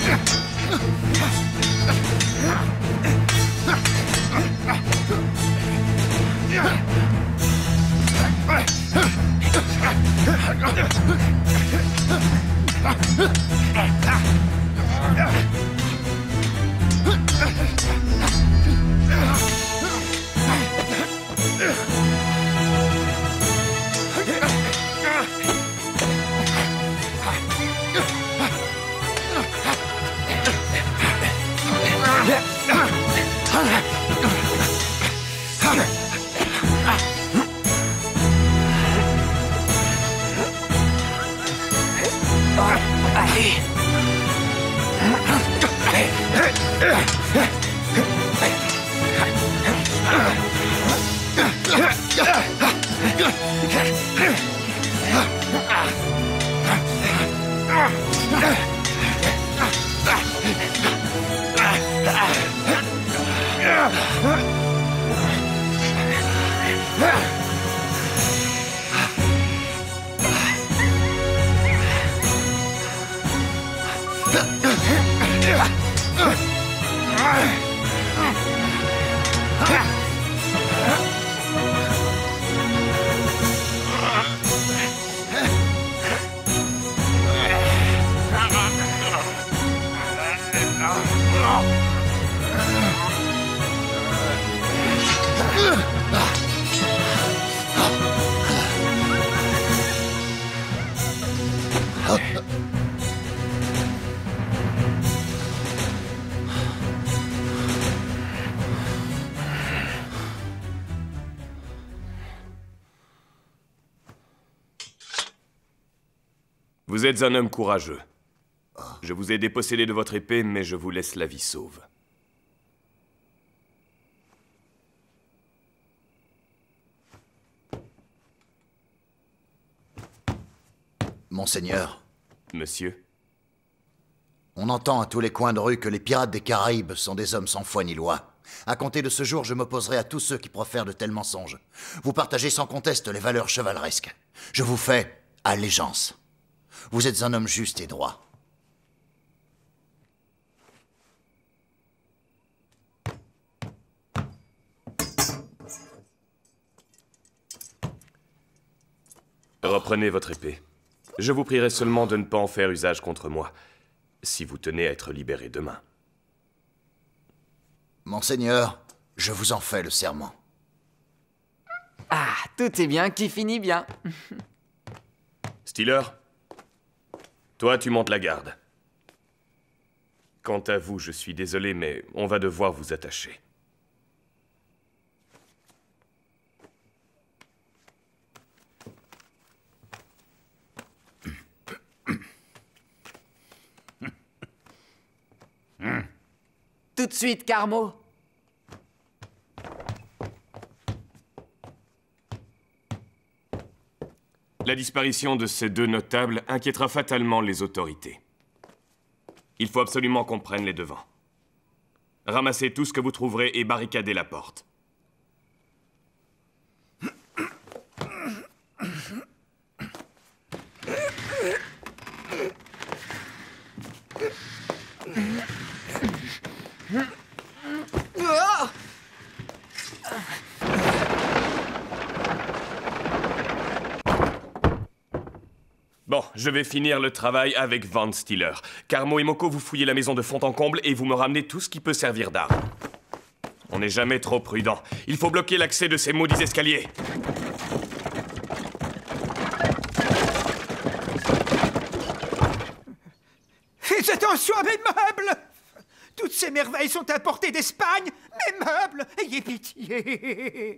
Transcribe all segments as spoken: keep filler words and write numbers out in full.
Vous êtes un homme courageux. Je vous ai dépossédé de votre épée, mais je vous laisse la vie sauve. Monseigneur. Monsieur? On entend à tous les coins de rue que les pirates des Caraïbes sont des hommes sans foi ni loi. À compter de ce jour, je m'opposerai à tous ceux qui profèrent de tels mensonges. Vous partagez sans conteste les valeurs chevaleresques. Je vous fais allégeance. Vous êtes un homme juste et droit. Reprenez votre épée. Je vous prierai seulement de ne pas en faire usage contre moi, si vous tenez à être libéré demain. Monseigneur, je vous en fais le serment. Ah, tout est bien qui finit bien. Steeler, toi, tu montes la garde. Quant à vous, je suis désolé, mais on va devoir vous attacher. Tout de suite, Carmo. La disparition de ces deux notables inquiétera fatalement les autorités. Il faut absolument qu'on prenne les devants. Ramassez tout ce que vous trouverez et barricadez la porte. Bon, je vais finir le travail avec Van Steeler. Carmo et Moko, vous fouillez la maison de fond en comble et vous me ramenez tout ce qui peut servir d'arme. On n'est jamais trop prudent. Il faut bloquer l'accès de ces maudits escaliers. Faites attention à mes meubles! Toutes ces merveilles sont importées d'Espagne! Mes meubles! Ayez pitié!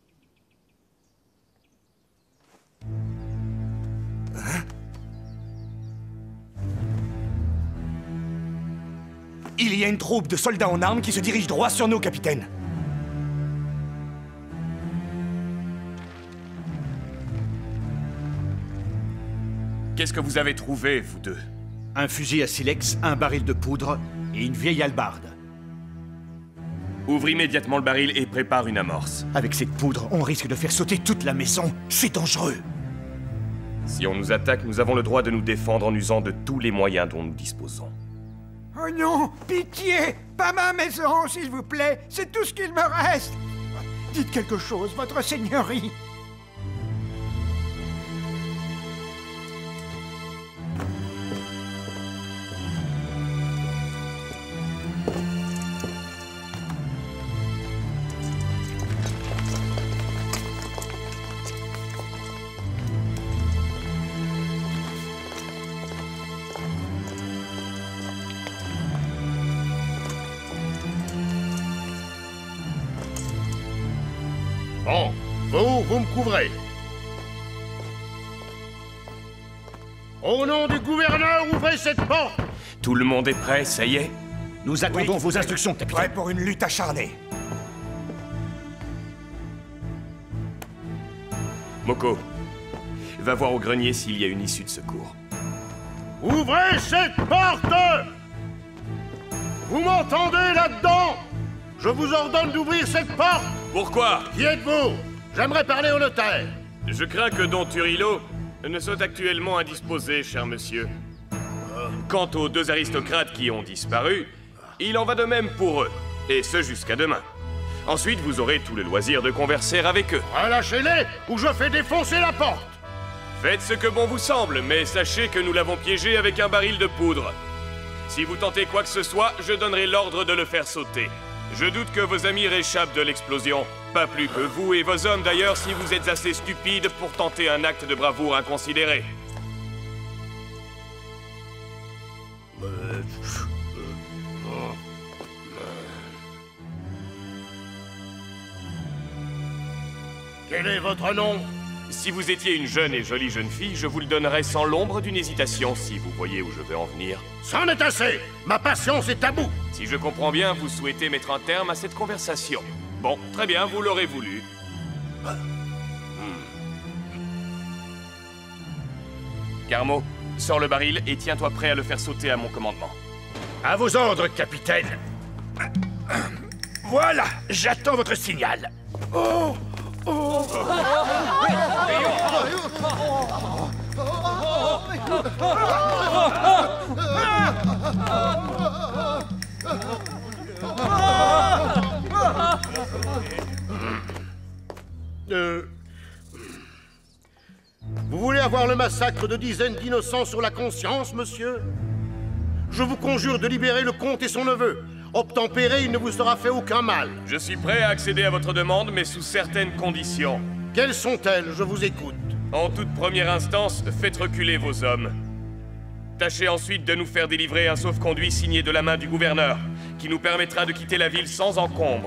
Hein? Il y a une troupe de soldats en armes qui se dirige droit sur nous, capitaine. Qu'est-ce que vous avez trouvé, vous deux? Un fusil à silex, un baril de poudre et une vieille hallebarde. Ouvre immédiatement le baril et prépare une amorce. Avec cette poudre, on risque de faire sauter toute la maison. C'est dangereux. Si on nous attaque, nous avons le droit de nous défendre en usant de tous les moyens dont nous disposons. Oh non, pitié! Pas ma maison, s'il vous plaît! C'est tout ce qu'il me reste! Dites quelque chose, votre seigneurie! Bon, vous, vous me couvrez. Au nom du gouverneur, ouvrez cette porte! Tout le monde est prêt, ça y est? Nous attendons vos instructions, capitaine. Prêt pour une lutte acharnée. Moko, va voir au grenier s'il y a une issue de secours. Ouvrez cette porte! Vous m'entendez là-dedans? Je vous ordonne d'ouvrir cette porte! Pourquoi? Qui êtes-vous? J'aimerais parler au notaire. Je crains que Don Turilo ne soit actuellement indisposé, cher monsieur. Quant aux deux aristocrates qui ont disparu, il en va de même pour eux, et ce jusqu'à demain. Ensuite, vous aurez tout le loisir de converser avec eux. Relâchez-les, ou je fais défoncer la porte! Faites ce que bon vous semble, mais sachez que nous l'avons piégé avec un baril de poudre. Si vous tentez quoi que ce soit, je donnerai l'ordre de le faire sauter. Je doute que vos amis réchappent de l'explosion. Pas plus que vous et vos hommes d'ailleurs si vous êtes assez stupides pour tenter un acte de bravoure inconsidéré. Quel est votre nom? Si vous étiez une jeune et jolie jeune fille, je vous le donnerais sans l'ombre d'une hésitation, si vous voyez où je veux en venir. C'en est assez! Ma patience est à bout! Si je comprends bien, vous souhaitez mettre un terme à cette conversation. Bon, très bien, vous l'aurez voulu. Hmm. Carmo, sors le baril et tiens-toi prêt à le faire sauter à mon commandement. À vos ordres, capitaine. Voilà, j'attends votre signal. Oh, oh. Euh... Vous voulez avoir le massacre de dizaines d'innocents sur la conscience, monsieur? Je vous conjure de libérer le comte et son neveu. Obtempéré, il ne vous sera fait aucun mal. Je suis prêt à accéder à votre demande, mais sous certaines conditions. Quelles sont-elles? Je vous écoute. En toute première instance, faites reculer vos hommes. Tâchez ensuite de nous faire délivrer un sauf-conduit signé de la main du gouverneur, qui nous permettra de quitter la ville sans encombre.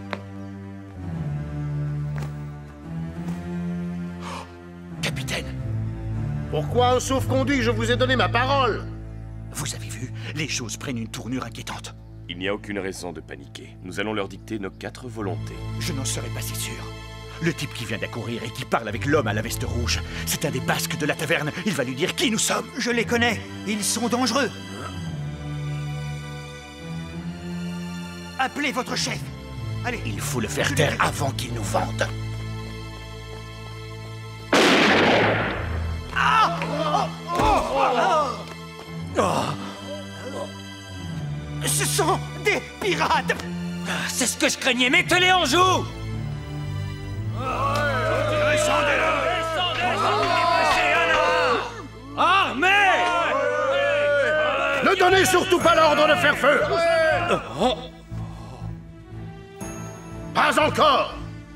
Capitaine, Pourquoi un sauf-conduit? Je vous ai donné ma parole. vous avez vu, les choses prennent une tournure inquiétante. Il n'y a aucune raison de paniquer. Nous allons leur dicter nos quatre volontés. Je n'en serais pas si sûr. Le type qui vient d'accourir et qui parle avec l'homme à la veste rouge, c'est un des basques de la taverne. Il va lui dire qui nous sommes. Je les connais. Ils sont dangereux. Appelez votre chef. Allez. Il faut le faire taire avant qu'il nous vende. Ce sont des pirates. C'est ce que je craignais, mettez-les en joue! Armée! Ne donnez surtout pas l'ordre de faire feu. Pas encore.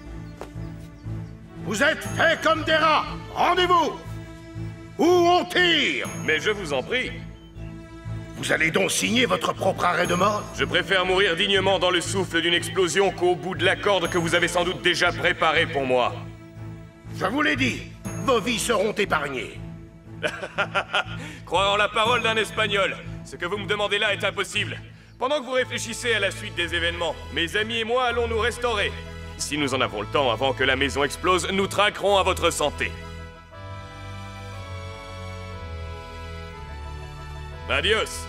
Vous êtes faits comme des rats. Rendez-vous. Ou on tire. Mais je vous en prie. Vous allez donc signer votre propre arrêt de mort? Je préfère mourir dignement dans le souffle d'une explosion qu'au bout de la corde que vous avez sans doute déjà préparée pour moi. Je vous l'ai dit, vos vies seront épargnées. Croire en la parole d'un Espagnol. Ce que vous me demandez là est impossible. Pendant que vous réfléchissez à la suite des événements, mes amis et moi allons nous restaurer. Si nous en avons le temps avant que la maison explose, nous traquerons à votre santé. Adios.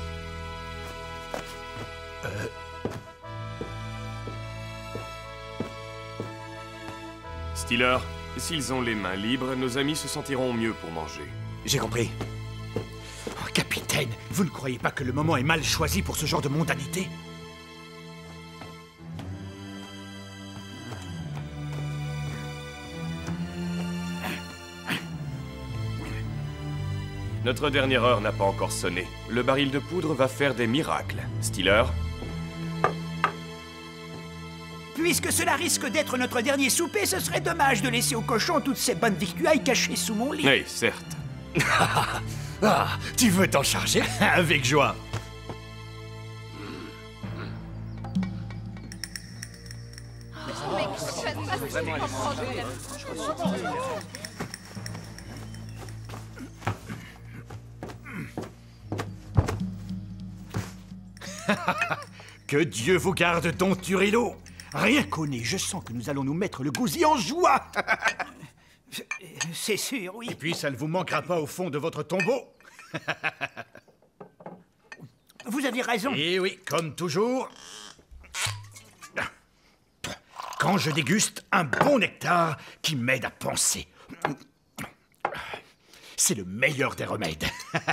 Euh... Stiller, s'ils ont les mains libres, nos amis se sentiront mieux pour manger. J'ai compris. Oh, capitaine. Capitaine, vous ne croyez pas que le moment est mal choisi pour ce genre de mondanité? Notre dernière heure n'a pas encore sonné. Le baril de poudre va faire des miracles. Steeler? Puisque cela risque d'être notre dernier souper, ce serait dommage de laisser au cochon toutes ces bonnes victuailles cachées sous mon lit. Oui, certes. Ah, tu veux t'en charger? Avec joie. Que Dieu vous garde, Don Turilo. Rien qu'au nez, je sens que nous allons nous mettre le gousi en joie. C'est sûr, oui. Et puis, ça ne vous manquera pas au fond de votre tombeau. Vous avez raison. Et oui, comme toujours, quand je déguste un bon nectar qui m'aide à penser. C'est le meilleur des remèdes.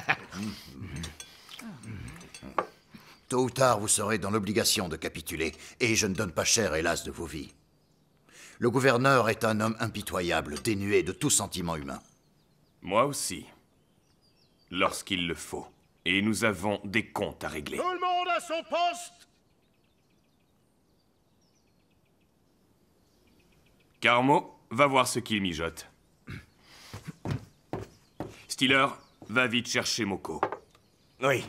Tôt ou tard, vous serez dans l'obligation de capituler, et je ne donne pas cher, hélas, de vos vies. Le gouverneur est un homme impitoyable, dénué de tout sentiment humain. Moi aussi. Lorsqu'il le faut. Et nous avons des comptes à régler. Tout le monde à son poste! Carmo, va voir ce qu'il mijote. Steeler, va vite chercher Moko. Oui.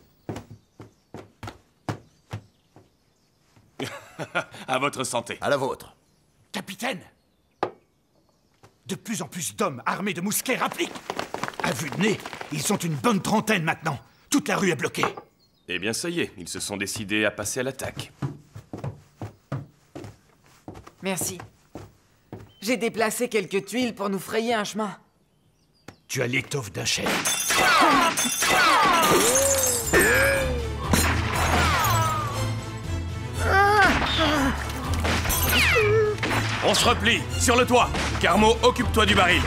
À votre santé. À la vôtre. Capitaine! De plus en plus d'hommes armés de mousquets rappliquent. À vue de nez, ils sont une bonne trentaine maintenant. Toute la rue est bloquée. Eh bien, ça y est, ils se sont décidés à passer à l'attaque. Merci. J'ai déplacé quelques tuiles pour nous frayer un chemin. Tu as l'étoffe d'un chef. On se replie, sur le toit. Carmo, occupe-toi du baril.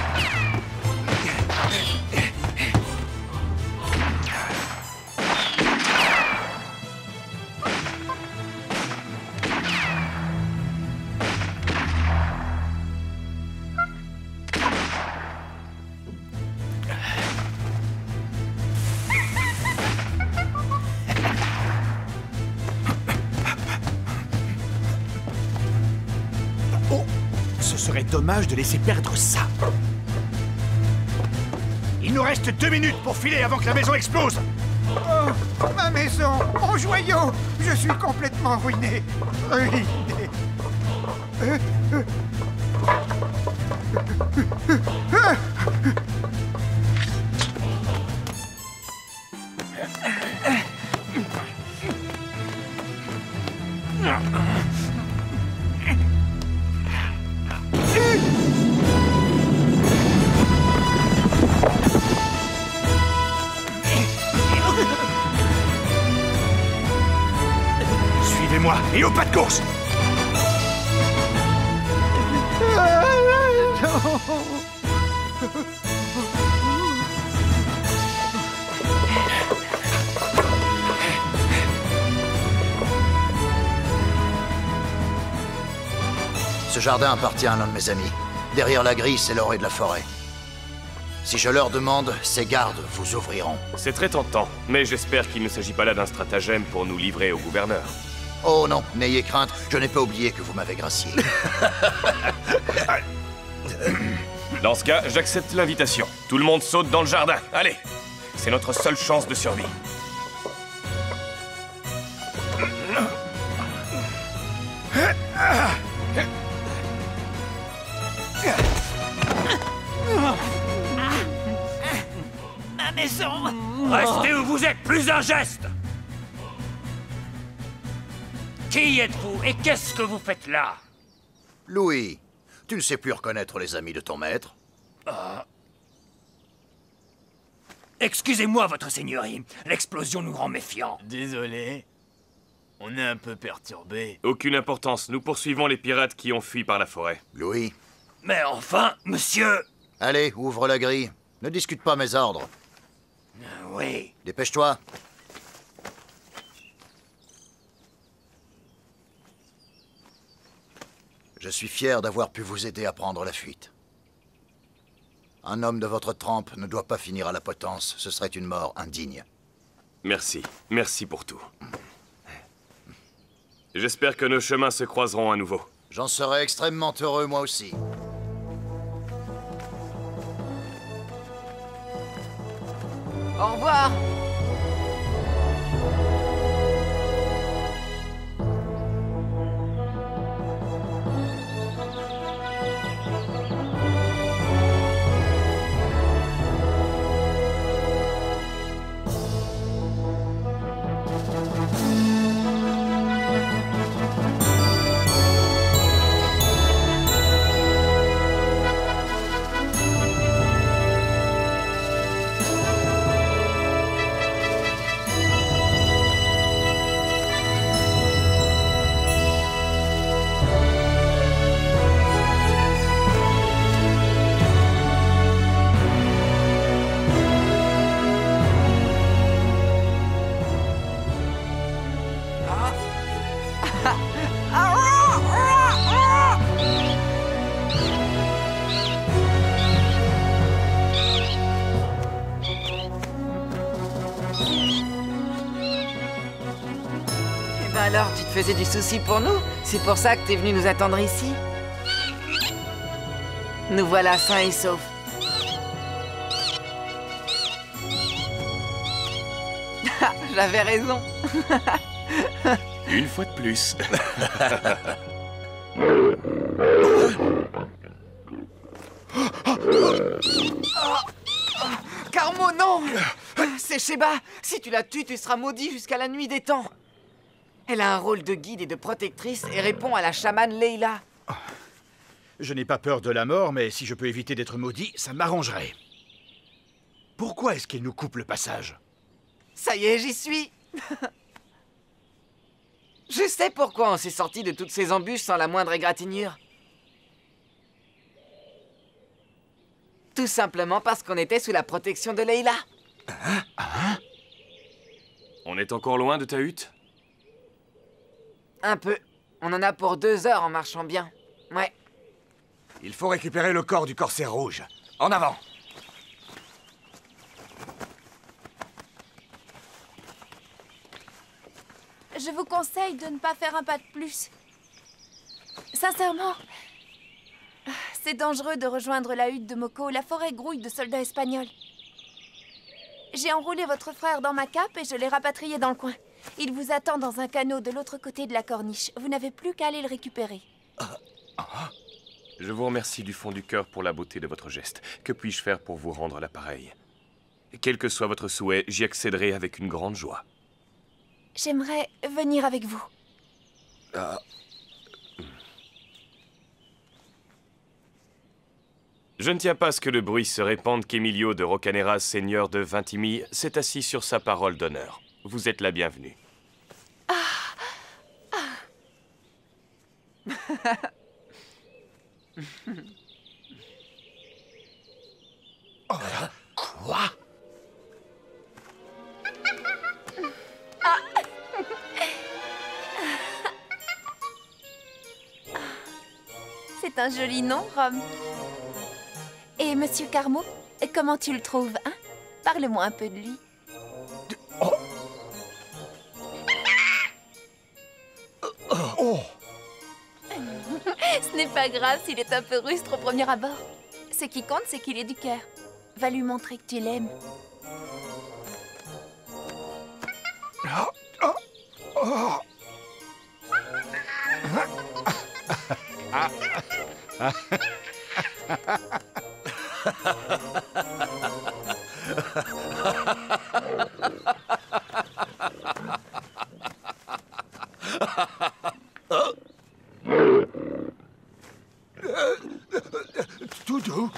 Ce serait dommage de laisser perdre ça. Il nous reste deux minutes pour filer avant que la maison explose. Oh, ma maison, mon joyau, je suis complètement ruiné. Ruiné. Euh, euh. Suivez-moi et au pas de course. Ce jardin appartient à l'un de mes amis. Derrière la grille, c'est l'orée de la forêt. Si je leur demande, ces gardes vous ouvriront. C'est très tentant, mais j'espère qu'il ne s'agit pas là d'un stratagème pour nous livrer au gouverneur. Oh non, n'ayez crainte, je n'ai pas oublié que vous m'avez gracié. Dans ce cas, j'accepte l'invitation. Tout le monde saute dans le jardin. Allez, c'est notre seule chance de survie. Ma maison. Restez où vous êtes, plus un geste! Qui êtes-vous et qu'est-ce que vous faites là? Louis, tu ne sais plus reconnaître les amis de ton maître? Excusez-moi, votre seigneurie. L'explosion nous rend méfiants. Désolé. On est un peu perturbé. Aucune importance, nous poursuivons les pirates qui ont fui par la forêt. Louis, Mais enfin, monsieur... allez, ouvre la grille. Ne discute pas mes ordres. Oui. Dépêche-toi. Je suis fier d'avoir pu vous aider à prendre la fuite. Un homme de votre trempe ne doit pas finir à la potence. Ce serait une mort indigne. Merci. Merci pour tout. J'espère que nos chemins se croiseront à nouveau. J'en serais extrêmement heureux, moi aussi. Au revoir. Alors, tu te faisais du souci pour nous? C'est pour ça que t'es venu nous attendre ici? Nous voilà sains et saufs. J'avais raison. Une fois de plus. Carmo, non! C'est Sheba! Si tu la tues, tu seras maudit jusqu'à la nuit des temps. Elle a un rôle de guide et de protectrice et répond à la chamane Leila. Je n'ai pas peur de la mort, mais si je peux éviter d'être maudit, ça m'arrangerait. Pourquoi est-ce qu'il nous coupe le passage? Ça y est, j'y suis. Je sais pourquoi on s'est sorti de toutes ces embûches sans la moindre égratignure. Tout simplement parce qu'on était sous la protection de Leila. Hein? Hein? On est encore loin de ta hutte? Un peu. On en a pour deux heures en marchant bien. Ouais. Il faut récupérer le corps du corsaire rouge. En avant! Je vous conseille de ne pas faire un pas de plus. Sincèrement, c'est dangereux de rejoindre la hutte de Moko. La forêt grouille de soldats espagnols. J'ai enroulé votre frère dans ma cape et je l'ai rapatrié dans le coin. Il vous attend dans un canot de l'autre côté de la corniche. Vous n'avez plus qu'à aller le récupérer. Ah, ah. Je vous remercie du fond du cœur pour la beauté de votre geste. Que puis-je faire pour vous rendre l'appareil? Quel que soit votre souhait, j'y accéderai avec une grande joie. J'aimerais venir avec vous. Ah. Je ne tiens pas à ce que le bruit se répande qu'Emilio de Rocaneras, seigneur de Vintimille, s'est assis sur sa parole d'honneur. Vous êtes la bienvenue. Ah. Ah. Oh là, quoi? Ah. C'est un joli nom, Rome. Et Monsieur Carmo, comment tu le trouves, hein? Parle-moi un peu de lui. Oh. Oh. Ce n'est pas grave s'il est un peu rustre au premier abord. Ce qui compte, c'est qu'il est du cœur. Va lui montrer que tu l'aimes. Oh. Oh. Oh. Ah. Ah. Doudou.